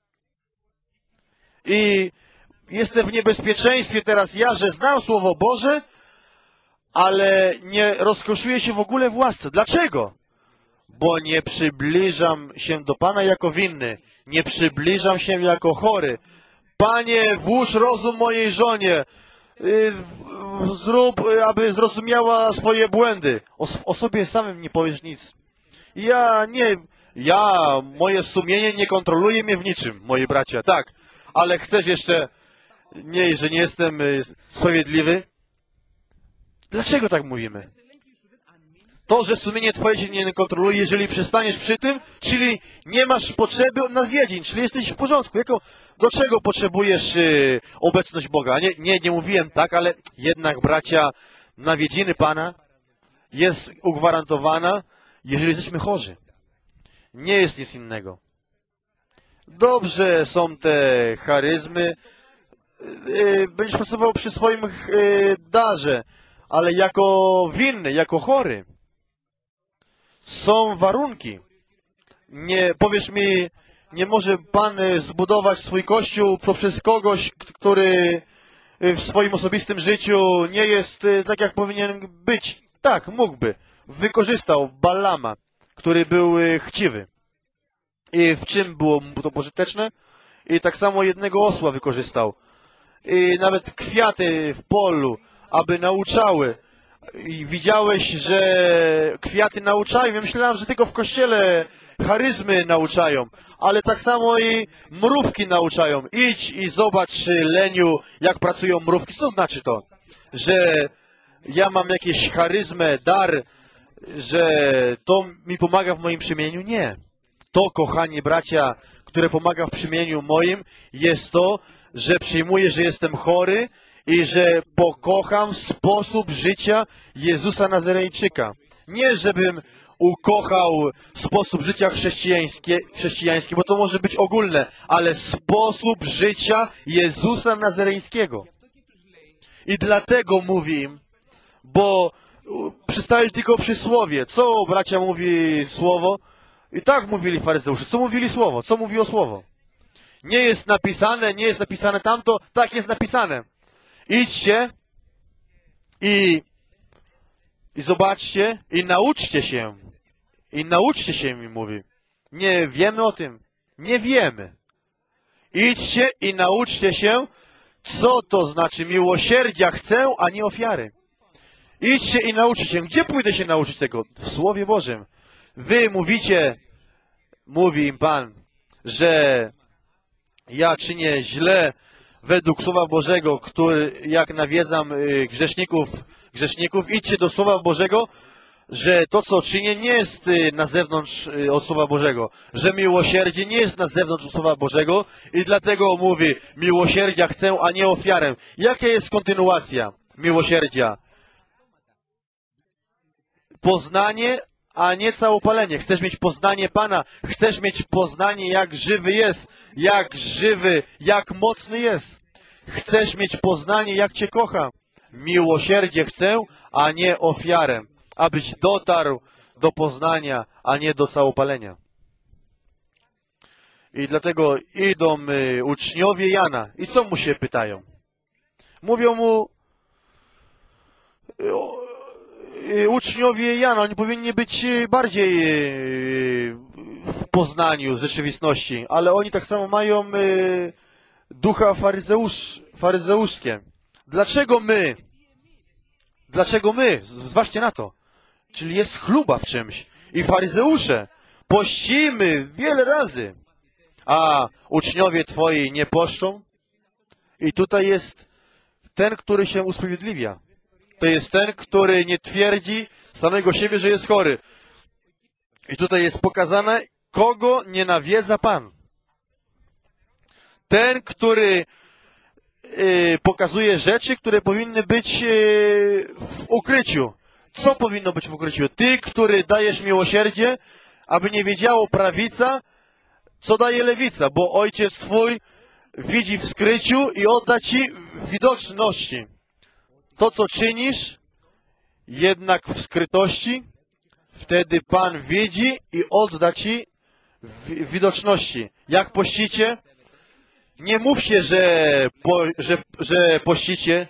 I jestem w niebezpieczeństwie teraz że znam Słowo Boże, ale nie rozkoszuję się w ogóle w łasce. Dlaczego? Bo nie przybliżam się do Pana jako winny. Nie przybliżam się jako chory. Panie, włóż rozum mojej żonie. Zrób, aby zrozumiała swoje błędy. O sobie samym nie powiesz nic. Moje sumienie nie kontroluje mnie w niczym, moi bracia, tak. Ale chcesz jeszcze, że nie jestem sprawiedliwy? Dlaczego tak mówimy? To, że sumienie Twoje się nie kontroluje, jeżeli przestaniesz przy tym, czyli nie masz potrzeby nawiedzin, czyli jesteś w porządku. Do czego potrzebujesz obecność Boga? Nie mówiłem tak, ale jednak, bracia, nawiedziny Pana jest ugwarantowana, jeżeli jesteśmy chorzy. Nie jest nic innego. Dobrze są te charyzmy, będziesz pracował przy swoim darze, ale jako winny, jako chory. Są warunki. Nie, powiesz mi, nie może Pan zbudować swój kościół poprzez kogoś, który w swoim osobistym życiu nie jest tak, jak powinien być. Tak, mógłby. Wykorzystał Balama, który był chciwy. I w czym było mu to pożyteczne? I tak samo jednego osła wykorzystał. I nawet kwiaty w polu, aby nauczały. I widziałeś, że kwiaty nauczają. Ja myślałem, że tylko w kościele charyzmy nauczają, ale tak samo i mrówki nauczają. Idź i zobacz, Leniu, jak pracują mrówki. Co znaczy to? Że ja mam jakieś charyzmę, dar, że to mi pomaga w moim przemieniu? Nie. To, kochani bracia, które pomaga w przemieniu moim, jest to, że przyjmuję, że jestem chory i że pokocham sposób życia Jezusa Nazarejczyka. Nie, żebym ukochał sposób życia chrześcijański, bo to może być ogólne, ale sposób życia Jezusa Nazarejskiego. I dlatego mówi im, bo przystali tylko przy słowie. Co bracia mówi słowo? I tak mówili faryzeusze. Co mówili słowo? Co mówiło słowo? Nie jest napisane tamto, tak jest napisane. Idźcie i zobaczcie i nauczcie się. I nauczcie się, mi mówi. Nie wiemy o tym. Nie wiemy. Idźcie i nauczcie się, co to znaczy miłosierdzia chcę, a nie ofiary. Idźcie i nauczcie się. Gdzie pójdę się nauczyć tego? W Słowie Bożym. Wy mówicie, mówi im Pan, że ja czynię źle według Słowa Bożego, który, jak nawiedzam grzeszników, idźcie do Słowa Bożego, że to, co czynię, nie jest na zewnątrz od Słowa Bożego, że miłosierdzie nie jest na zewnątrz od Słowa Bożego i dlatego mówi, miłosierdzia chcę, a nie ofiarę. Jaka jest kontynuacja miłosierdzia? Poznanie, a nie całopalenie. Chcesz mieć poznanie Pana, chcesz mieć poznanie, jak żywy, jak mocny jest. Chcesz mieć poznanie, jak Cię kocha. Miłosierdzie chcę, a nie ofiarę. Abyś dotarł do poznania, a nie do całopalenia. I dlatego idą uczniowie Jana. I co mu się pytają? Mówią mu, uczniowie Jana, oni powinni być bardziej w poznaniu rzeczywistości, ale oni tak samo mają ducha faryzeuszskie. Dlaczego my? Zważcie na to. Czyli jest chluba w czymś. I faryzeusze pościmy wiele razy, a uczniowie Twoi nie poszczą. I tutaj jest ten, który się usprawiedliwia. To jest ten, który nie twierdzi samego siebie, że jest chory. I tutaj jest pokazane, kogo nie nawiedza Pan. Ten, który pokazuje rzeczy, które powinny być w ukryciu. Co powinno być w ukryciu? Ty, który dajesz miłosierdzie, aby nie wiedziało prawica, co daje lewica, bo Ojciec Twój widzi w skryciu i odda Ci w widoczności. To, co czynisz, jednak w skrytości, wtedy Pan widzi i odda Ci w widoczności. Jak pościcie? Nie mówcie, że pościcie,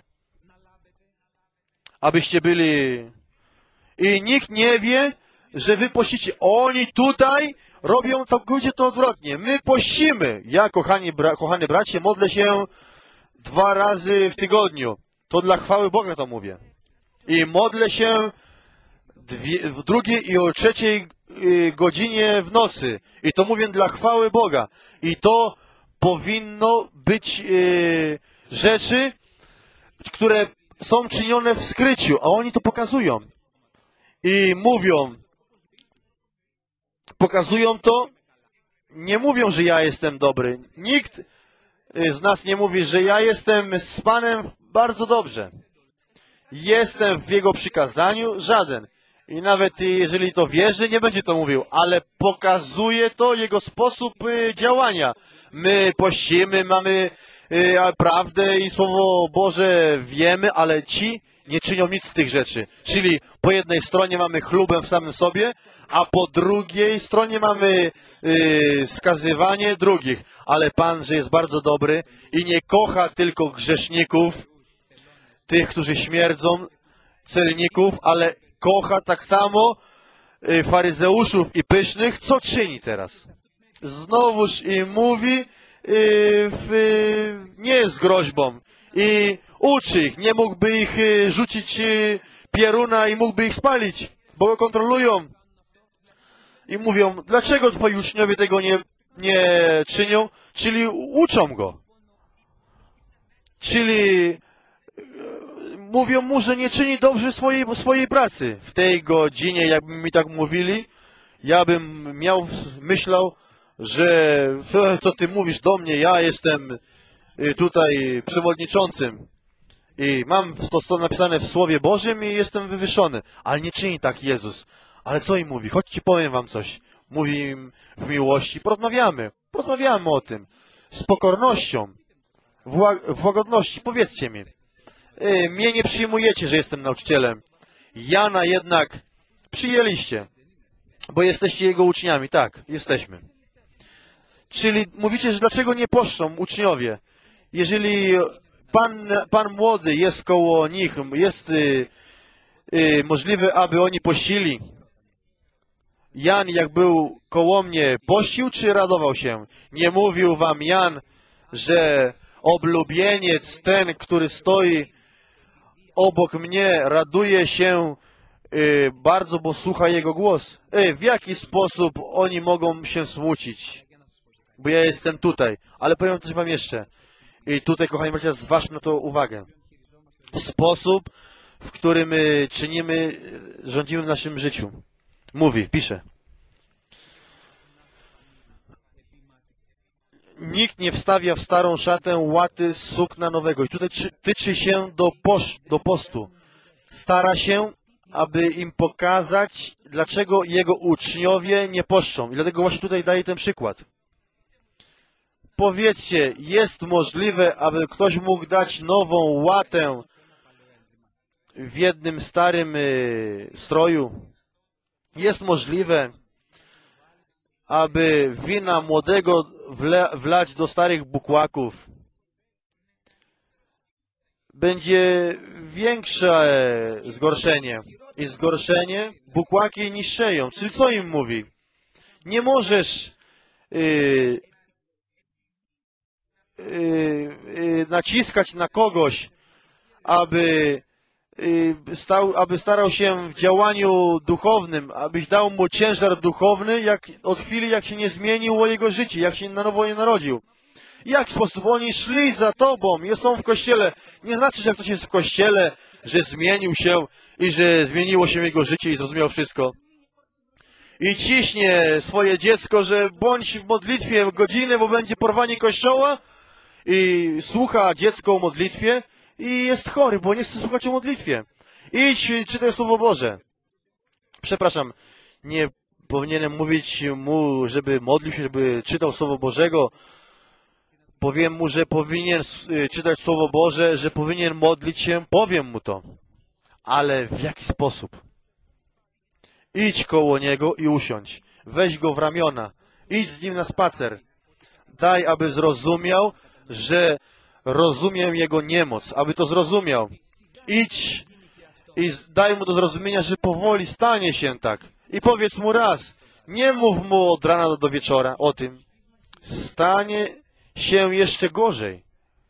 abyście byli... I nikt nie wie, że wy pościcie. Oni tutaj robią całkowicie to odwrotnie. My pościmy. Ja, kochany bracie, modlę się 2 razy w tygodniu. To dla chwały Boga to mówię. I modlę się w 2 i o 3 godzinie w nocy. I to mówię dla chwały Boga. I to powinno być rzeczy, które są czynione w skryciu, a oni to pokazują. I mówią, pokazują to, nie mówią, że ja jestem dobry. Nikt z nas nie mówi, że ja jestem z Panem bardzo dobrze. Jestem w Jego przykazaniu, żaden. I nawet jeżeli to wierzy, nie będzie to mówił, ale pokazuje to Jego sposób działania. My pościmy, mamy prawdę i Słowo Boże wiemy, ale ci nie czynią nic z tych rzeczy. Czyli po jednej stronie mamy chlubę w samym sobie, a po drugiej stronie mamy skazywanie drugich. Ale Pan, że jest bardzo dobry i nie kocha tylko grzeszników, tych, którzy śmierdzą, celników, ale kocha tak samo faryzeuszów i pysznych. Co czyni teraz? Znowuż im mówi nie z groźbą i uczy ich. Nie mógłby ich rzucić pioruna i mógłby ich spalić, bo go kontrolują. I mówią, dlaczego twoi uczniowie tego nie czynią? Czyli uczą go. Czyli mówią mu, że nie czyni dobrze swojej pracy. W tej godzinie, jakby mi tak mówili, ja bym myślał, że co ty mówisz do mnie, ja jestem tutaj przewodniczącym i mam to napisane w Słowie Bożym i jestem wywyższony. Ale nie czyni tak Jezus. Ale co im mówi? Chodźcie, powiem wam coś. Mówi im w miłości. Porozmawiamy o tym. Z pokornością, w łagodności. Powiedzcie mi. Mnie nie przyjmujecie, że jestem nauczycielem. Jana jednak przyjęliście, bo jesteście jego uczniami. Tak, jesteśmy. Czyli mówicie, że dlaczego nie poszczą uczniowie? Jeżeli pan młody jest koło nich, jest możliwe, aby oni pościli. Jan, jak był koło mnie, pościł czy radował się? Nie mówił wam Jan, że oblubieniec, ten, który stoi obok mnie, raduje się bardzo, bo słucha jego głos. W jaki sposób oni mogą się smucić? Bo ja jestem tutaj. Ale powiem coś wam jeszcze. I tutaj, kochani bracia, zważmy na to uwagę. Sposób, w którym czynimy, rządzimy w naszym życiu. Mówi, pisze. Nikt nie wstawia w starą szatę łaty z sukna nowego. I tutaj tyczy się do postu. Stara się, aby im pokazać, dlaczego jego uczniowie nie poszczą. I dlatego właśnie tutaj daję ten przykład. Powiedzcie, jest możliwe, aby ktoś mógł dać nową łatę w jednym starym stroju? Jest możliwe, aby wina młodego wlać do starych bukłaków? Będzie większe zgorszenie. I zgorszenie bukłaki niszczeją. Czyli co im mówi? Nie możesz naciskać na kogoś, aby starał się w działaniu duchownym, abyś dał mu ciężar duchowny od chwili, jak się nie zmieniło jego życie, jak się na nowo nie narodził. W jaki sposób? Oni szli za tobą, są w kościele. Nie znaczy, że jak ktoś jest w kościele, że zmienił się i że zmieniło się jego życie i zrozumiał wszystko. I ciśnie swoje dziecko, że bądź w modlitwie godzinę, bo będzie porwanie kościoła, i słucha dziecko o modlitwie i jest chory, bo nie chce słuchać o modlitwie. Idź, czytaj Słowo Boże. Przepraszam, nie powinienem mówić mu, żeby modlił się, żeby czytał Słowo Bożego. Powiem mu, że powinien czytać Słowo Boże, że powinien modlić się. Powiem mu to. Ale w jaki sposób? Idź koło niego i usiądź. Weź go w ramiona. Idź z nim na spacer. Daj, aby zrozumiał, że rozumiem jego niemoc, aby to zrozumiał. Idź i daj mu do zrozumienia, że powoli stanie się tak. I powiedz mu raz, nie mów mu od rana do wieczora o tym. Stanie się jeszcze gorzej.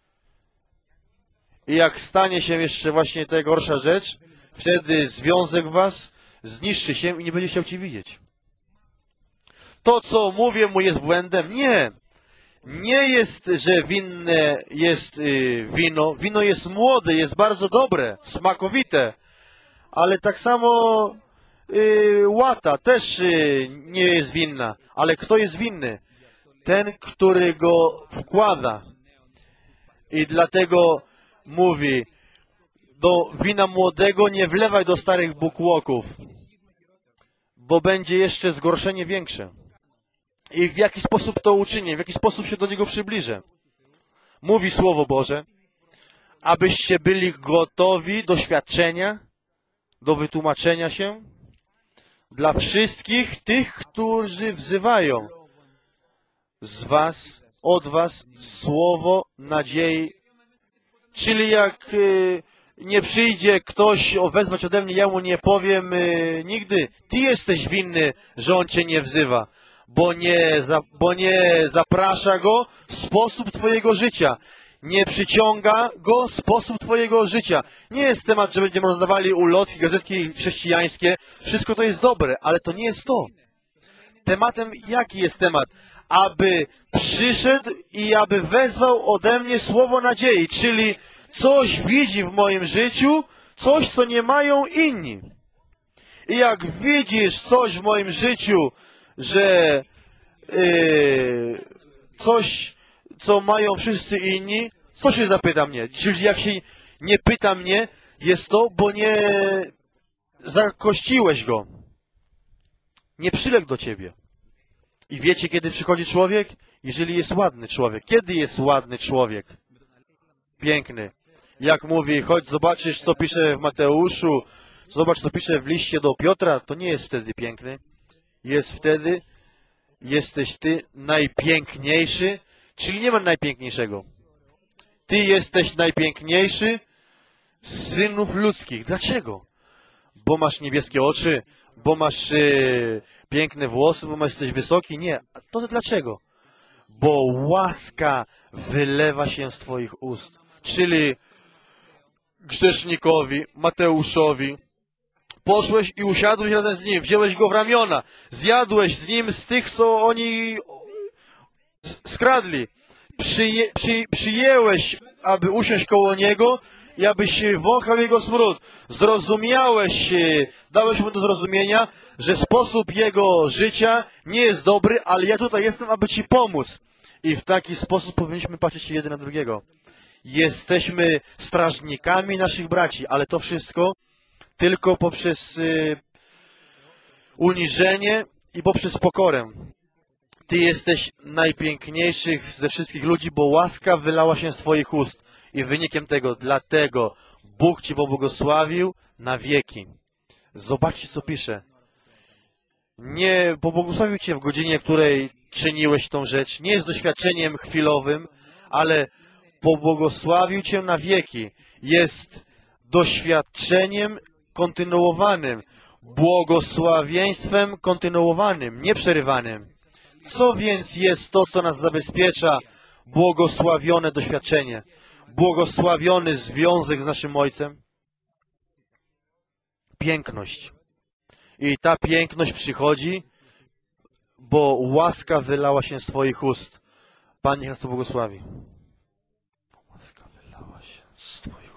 I jak stanie się jeszcze właśnie ta gorsza rzecz, wtedy związek was zniszczy się i nie będzie chciał ci widzieć. To, co mówię mu, jest błędem? Nie. Nie jest, że winne jest wino. Wino jest młode, jest bardzo dobre, smakowite. Ale tak samo łata też nie jest winna. Ale kto jest winny? Ten, który go wkłada. I dlatego mówi, do wina młodego nie wlewaj do starych bukłoków, bo będzie jeszcze zgorszenie większe. I w jaki sposób to uczynię? W jaki sposób się do niego przybliżę? mówi Słowo Boże, abyście byli gotowi do świadczenia, do wytłumaczenia się dla wszystkich tych, którzy wzywają od was słowo nadziei. Czyli jak nie przyjdzie ktoś wezwać ode mnie, ja mu nie powiem nigdy, ty jesteś winny, że on cię nie wzywa, bo nie zaprasza go sposób twojego życia. Nie przyciąga go sposób twojego życia. Nie jest temat, że będziemy rozdawali ulotki, gazetki chrześcijańskie. Wszystko to jest dobre, ale to nie jest to. Tematem, jaki jest temat? Aby przyszedł i aby wezwał ode mnie słowo nadziei, czyli coś widzi w moim życiu, coś, co nie mają inni. I jak widzisz coś w moim życiu, że coś, co mają wszyscy inni, co się zapyta mnie? Czyli jak się nie pyta mnie, jest to, bo nie zakościłeś go. Nie przyległ do ciebie. I wiecie, kiedy przychodzi człowiek? Jeżeli jest ładny człowiek. Kiedy jest ładny człowiek? Piękny. Jak mówi, chodź zobaczysz, co pisze w Mateuszu, zobacz, co pisze w liście do Piotra, to nie jest wtedy piękny. Jest wtedy, jesteś ty najpiękniejszy, czyli nie ma najpiękniejszego. Ty jesteś najpiękniejszy z synów ludzkich. Dlaczego? Bo masz niebieskie oczy, bo masz piękne włosy, bo jesteś wysoki? Nie. A to dlaczego? Bo łaska wylewa się z twoich ust. Czyli grzesznikowi, Mateuszowi, poszłeś i usiadłeś razem z nim, wziąłeś go w ramiona, zjadłeś z nim z tych, co oni skradli. Przyjęłeś, aby usiąść koło niego i abyś wąchał jego smród. Zrozumiałeś, dałeś mu do zrozumienia, że sposób jego życia nie jest dobry, ale ja tutaj jestem, aby ci pomóc. I w taki sposób powinniśmy patrzeć jeden na drugiego. Jesteśmy strażnikami naszych braci, ale to wszystko tylko poprzez uniżenie i poprzez pokorę. Ty jesteś najpiękniejszych ze wszystkich ludzi, bo łaska wylała się z twoich ust. I wynikiem tego, dlatego Bóg ci pobłogosławił na wieki. Zobaczcie, co pisze. Nie pobłogosławił cię w godzinie, w której czyniłeś tą rzecz. Nie jest doświadczeniem chwilowym, ale pobłogosławił cię na wieki. Jest doświadczeniem kontynuowanym. Błogosławieństwem kontynuowanym, nieprzerywanym. Co więc jest to, co nas zabezpiecza? Błogosławione doświadczenie. Błogosławiony związek z naszym Ojcem. Piękność. I ta piękność przychodzi, bo łaska wylała się z twoich ust. Pan niech nas to błogosławi. Łaska wylała się z twoich